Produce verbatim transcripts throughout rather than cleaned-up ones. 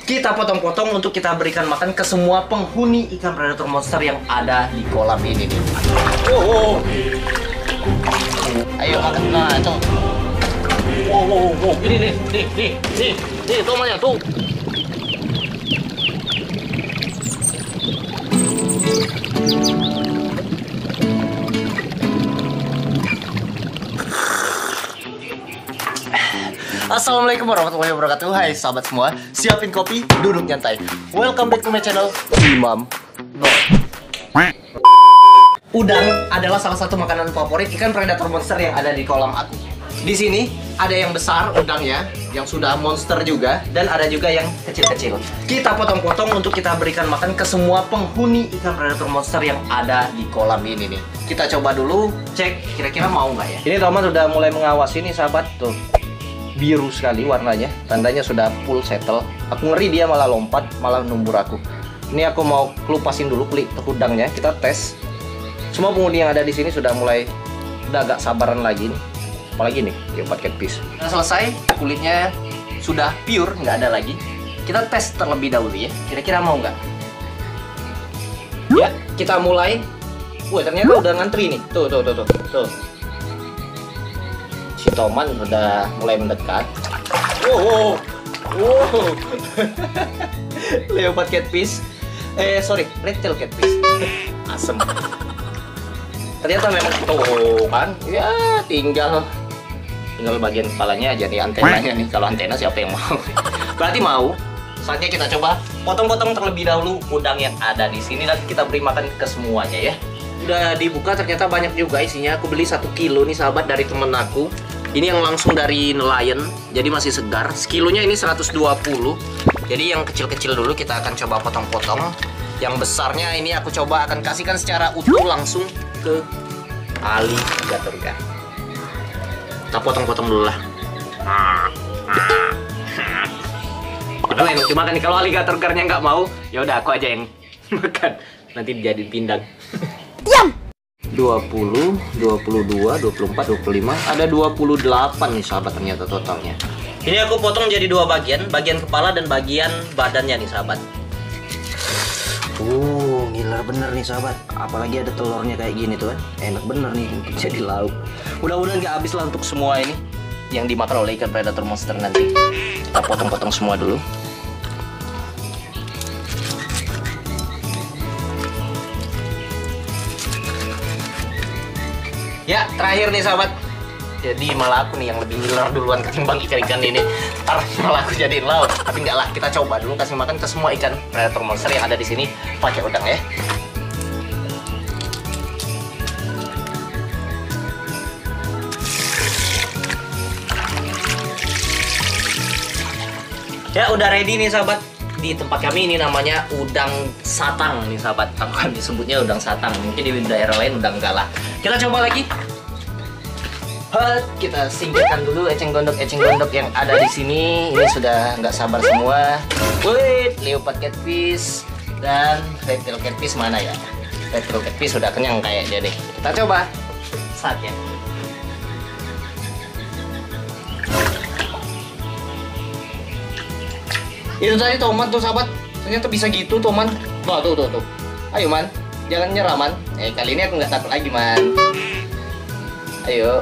Kita potong-potong untuk kita berikan makan ke semua penghuni ikan predator monster yang ada di kolam ini nih. Oh, oh. Ayo makan. Nah, itu. Wow, wow, wow. Ini nih, nih, nih, nih, nih, tomatnya tuh. Assalamualaikum warahmatullahi wabarakatuh. Hai sahabat semua, siapin kopi, duduk nyantai. Welcome back to my channel, Imam Boy. Udang adalah salah satu makanan favorit ikan predator monster yang ada di kolam aku. Di sini ada yang besar udangnya, yang sudah monster juga, dan ada juga yang kecil-kecil. Kita potong-potong untuk kita berikan makan ke semua penghuni ikan predator monster yang ada di kolam ini nih. Kita coba dulu, cek kira-kira mau nggak ya. Ini teman sudah mulai mengawasi nih sahabat tuh. Biru sekali warnanya, tandanya sudah full settle. Aku ngeri dia malah lompat, malah numbur aku. Ini aku mau kelupasin dulu kulit udangnya, kita tes. Semua penghuni yang ada di sini sudah mulai udah agak sabaran lagi nih. Apalagi nih, leopard catfish. Nah, selesai, kulitnya sudah pure, nggak ada lagi. Kita tes terlebih dahulu ya. Kira-kira mau nggak? Ya, kita mulai. Wah, ternyata udah ngantri nih. Tuh, tuh, tuh, tuh, tuh. Si Toman sudah mulai mendekat. Wow, wow, wow. Leopard catfish. Eh, sorry, red tail catfish. Asem. Ternyata memang tuh kan, ya tinggal tinggal bagian kepalanya aja nih, antenanya nih. Kalau antena siapa yang mau? Berarti mau. Saatnya kita coba potong-potong terlebih dahulu udang yang ada di sini dan kita beri makan ke semuanya ya. Udah dibuka, ternyata banyak juga isinya. Aku beli satu kilo nih sahabat dari temen aku. Ini yang langsung dari nelayan, jadi masih segar. Sekilonya ini seratus dua puluh. Jadi yang kecil-kecil dulu kita akan coba potong-potong. Yang besarnya ini aku coba akan kasihkan secara utuh langsung ke alligator ikan. Kita potong-potong dulu lah. Padahal enak dimakan nih. Kalau alligator ikannya nggak mau, ya udah aku aja yang makan. Nanti dijadiin pindang. Diam. dua puluh, dua puluh dua, dua puluh empat, dua puluh lima, ada dua puluh delapan nih sahabat ternyata totalnya. Ini aku potong jadi dua bagian, bagian kepala dan bagian badannya nih sahabat. Uh, gila bener nih sahabat. Apalagi ada telurnya kayak gini tuh kan. Enak bener nih untuk jadi lauk. Mudah-mudahan gak habis lah untuk semua ini yang dimakan oleh ikan predator monster nanti. Kita potong-potong semua dulu. Ya, terakhir nih sahabat. Jadi malah aku nih yang lebih ngiler duluan ketimbang ikan-ikan ini. Ntar malah aku jadiin lauk. Tapi enggak lah, kita coba dulu kasih makan ke semua ikan predator monster yang ada di sini pakai udang ya. Ya, udah ready nih sahabat. Di tempat kami ini namanya udang satang nih sahabat. Aku kan disebutnya udang satang. Mungkin di daerah lain udang galah. Kita coba lagi. Hot, kita singkirkan dulu eceng gondok-eceng gondok yang ada di sini. Ini sudah nggak sabar semua. Wait, leopard catfish dan red tail catfish mana ya? Red tail catfish sudah kenyang kayaknya deh. Kita coba saatnya. Itu tadi Toman tuh sahabat. Ternyata bisa gitu Toman. Tuh, tuh, tuh, tuh. Ayo man, jangan nyerah man. Eh, kali ini aku nggak takut lagi man. Ayo.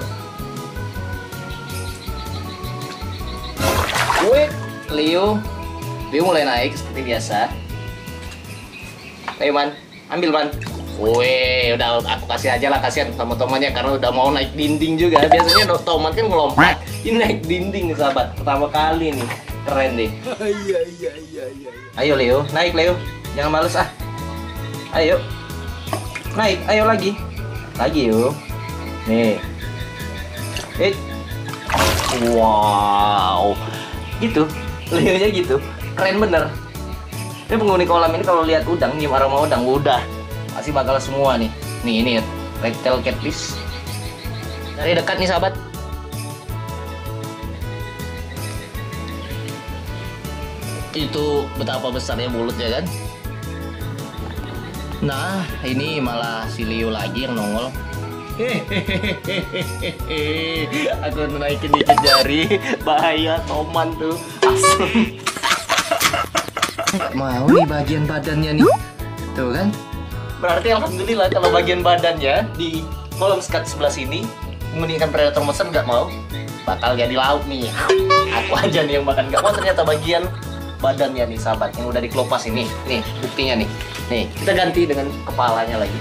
Wait, Leo. Leo mulai naik seperti biasa. Ayo man, ambil man. Wih, udah aku kasih aja lah, kasihan sama Tomannya karena udah mau naik dinding juga. Biasanya Toman kan ngelompat, ini naik dinding nih sahabat. Pertama kali nih, keren deh. Iya iya iya iya. Ayo Leo, naik Leo, jangan males ah. Ayo, naik, ayo lagi, lagi yuk. Nih, eh, wow. Gitu, Leonya gitu, keren bener. Ini penghuni kolam ini kalau lihat udang, nyium aroma udang, udah pasti bakal semua nih. Nih ini red tail catfish. Dari dekat nih sahabat. Itu betapa besarnya mulutnya kan. Nah ini malah si Leo lagi yang nongol. Hehehe, aku naikin dikit jari, bahaya Toman tuh, asem. Nggak mau nih bagian badannya nih. Tuh kan? Berarti alhamdulillah kalau bagian badannya di kolom skat sebelah sini menginginkan predator monster nggak mau, bakal jadi lauk nih. Aku aja nih yang makan nggak mau, ternyata bagian badannya nih sahabat yang udah dikelopas ini. Nih buktinya nih. Nih kita ganti dengan kepalanya lagi.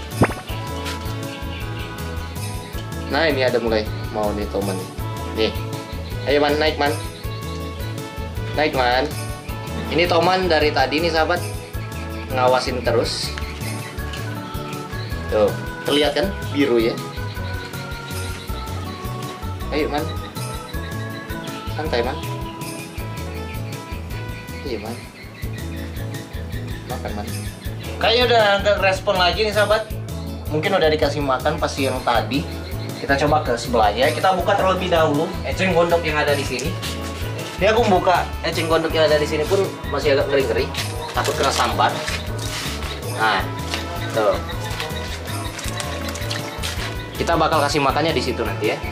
Nah ini ada mulai mau nih Toman nih. Nih, ayo man naik man, naik man. Ini Toman dari tadi nih sahabat ngawasin terus. Tuh terlihat kan biru ya. Ayo man, santai man. Iya man, makan man. Kayaknya udah nggak respon lagi nih sahabat. Mungkin udah dikasih makan pas yang tadi. Kita coba ke sebelahnya. Kita buka terlebih dahulu eceng gondok yang ada di sini. Ini aku buka eceng gondok yang ada di sini pun masih agak ngeri-ngeri, takut kena sambar. Nah, tuh. Kita bakal kasih makannya di situ nanti ya.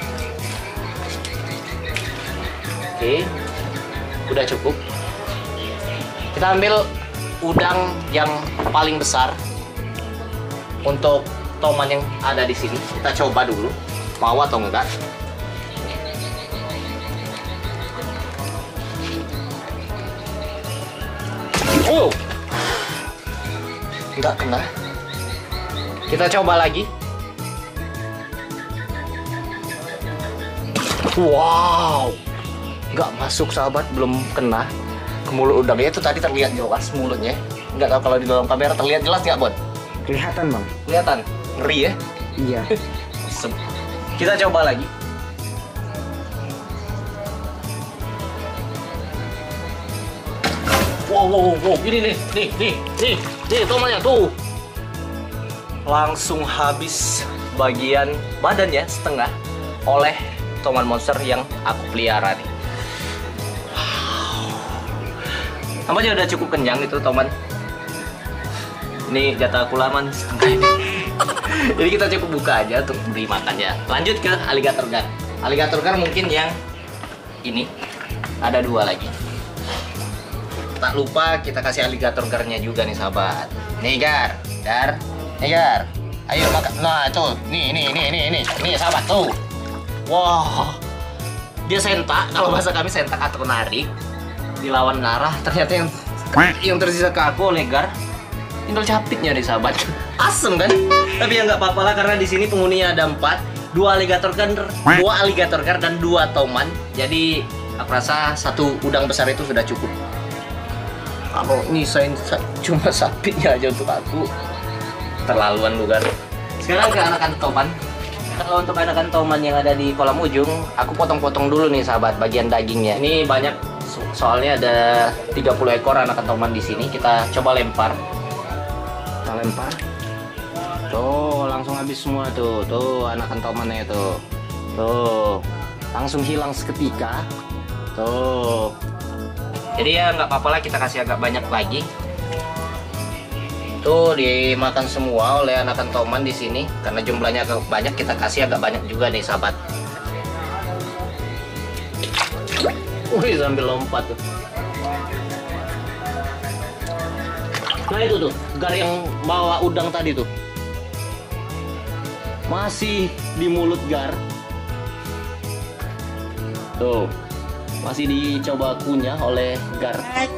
Oke, udah cukup. Kita ambil udang yang paling besar untuk Toman yang ada di sini. Kita coba dulu mau atau enggak. Oh, enggak kena. Kita coba lagi. Wow, nggak masuk sahabat, belum kena ke mulut udangnya. Itu tadi terlihat jelas mulutnya. Nggak tahu kalau di dalam kamera terlihat jelas nggak, Bon? Kelihatan bang. Kelihatan. Ngeri ya? Iya. Kita coba lagi. Wow, wow, wow, ini nih, nih, nih, nih, nih, Tomannya tuh. Langsung habis bagian badannya setengah oleh Toman monster yang aku pelihara nih. Wow. Nampaknya udah cukup kenyang itu Toman. Ini jatah aku laman setengah ini. Jadi kita cukup buka aja untuk beri makannya. Lanjut ke alligator gar. Alligator gar mungkin yang ini ada dua lagi. Tak lupa kita kasih alligator garnya juga nih sahabat. Nih gar, gar, nih gar. Ayo makan. Nah tuh, nih, nih, nih, nih, nih, nih sahabat tuh. Wah, dia sentak. Kalau bahasa kami sentak atau narik. Dilawan arah. Ternyata yang yang tersisa ke aku oleh gar. Tinggal capitnya nih sahabat. Asem kan? Tapi ya nggak apa-apa lah karena di sini penghuninya ada empat, dua alligator gar, dua alligator gar dan dua Toman. Jadi aku rasa satu udang besar itu sudah cukup. Kalau nyisain cuma sapitnya aja untuk aku, terlaluan lu kan. Sekarang ke anakan Toman. Kalau untuk anakan Toman yang ada di kolam ujung, aku potong-potong dulu nih sahabat bagian dagingnya. Ini banyak soalnya ada tiga puluh ekor anakan Toman di sini. Kita coba lempar. Kita lempar. Tuh, langsung habis semua tuh. Tuh, anakan Tomannya tuh. Tuh, langsung hilang seketika. Tuh. Jadi ya nggak apa-apa lah, kita kasih agak banyak lagi. Tuh, dimakan semua oleh anakan Toman di sini. Karena jumlahnya agak banyak, kita kasih agak banyak juga nih, sahabat. Wih, sambil lompat tuh. Nah itu tuh, gar yang bawa udang tadi tuh. Masih di mulut gar. Tuh, masih dicoba kunyah oleh gar.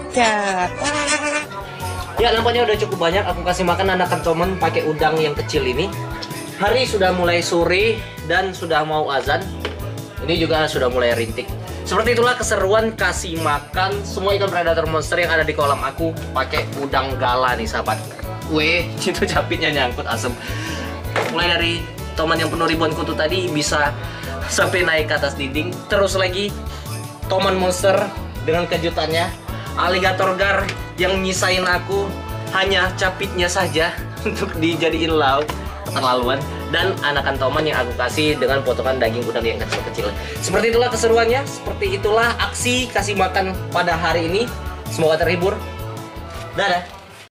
Ya nampaknya udah cukup banyak. Aku kasih makan anakan Toman pakai udang yang kecil ini. Hari sudah mulai sore dan sudah mau azan. Ini juga sudah mulai rintik. Seperti itulah keseruan kasih makan semua ikan predator monster yang ada di kolam aku pakai udang gala nih sahabat. Weh, itu capitnya nyangkut asem. Mulai dari Toman yang penuh ribuan kutu tadi bisa sampai naik ke atas dinding. Terus lagi Toman monster dengan kejutannya, alligator gar yang nyisain aku hanya capitnya saja untuk dijadiin lauk, keterlaluan. Dan anakan Toman yang aku kasih dengan potongan daging udang yang kecil-kecil. Seperti itulah keseruannya, seperti itulah aksi kasih makan pada hari ini. Semoga terhibur. Dadah.